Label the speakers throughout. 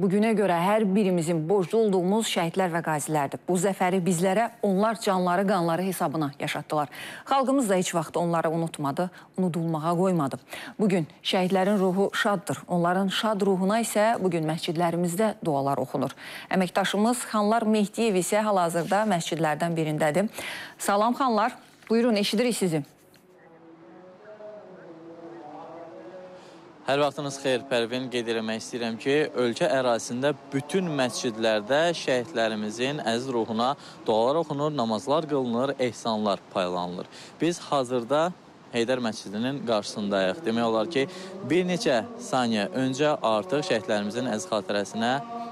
Speaker 1: bugünə görə hər birimizin borclu olduğumuz şəhidlər və qazilərdir. Bu zəfəri bizlərə onlar canları, qanları hesabına yaşatdılar. Xalqımız da heç vaxt onları unutmadı, unudulmağa qoymadı. Bugün şəhidlərin ruhu şaddır. Onların şad ruhuna isə bugün məscidlərimizdə dualar oxunur. Əməkdaşımız Xanlar Mehdiyev isə hal-hazırda məscidlərdən birindədir. Salam xanlar, buyurun, eşidirik sizi.
Speaker 2: Hər vaxtınız xeyir, Pərvin. Qeyd eləmək istəyirəm ki, ölkə ərazisində bütün məscidlərdə şəhidlərimizin əziz ruhuna dualar oxunur, namazlar qılınır, ehsanlar paylanılır. Biz hazırda Heydər məscidinin qarşısındayıq. Demək olar ki, bir neçə saniyə öncə artıq şəhidlərimizin əziz xatirəsinə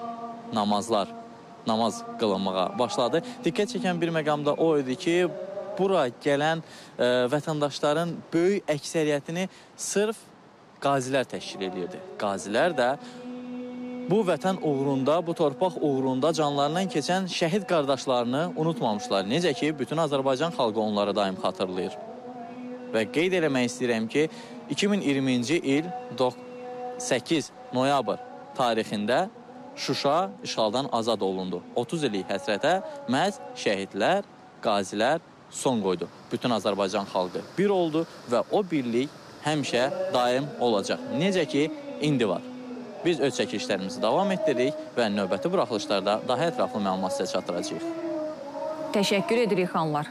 Speaker 2: namaz qılınmağa başladı. Diqqət çəkən bir məqamda o idi ki, bura gələn vətəndaşların böyük əksəriyyətini sırf qazilər təşkil edirdi. Qazilər də bu vətən uğrunda, bu torpaq uğrunda canlarından keçən şəhid qardaşlarını unutmamışlar. Necə ki, bütün Azərbaycan xalqı onları daim xatırlayır. Və qeyd eləmək istəyirəm ki, 2020-ci il 8 noyabr tarixində Şuşa işğaldan azad olundu. 30 illik həsrətə məhz şəhidlər, qazilər son qoydu. Bütün Azərbaycan xalqı bir oldu və o birlik həmişə daim olacaq. Necə ki, indi var. Biz öz çəkilişlərimizi davam etdiririk və növbəti buraxılışlarda daha ətraflı məlumat sizə çatdıracağıq.
Speaker 1: Təşəkkür edirik xanlar.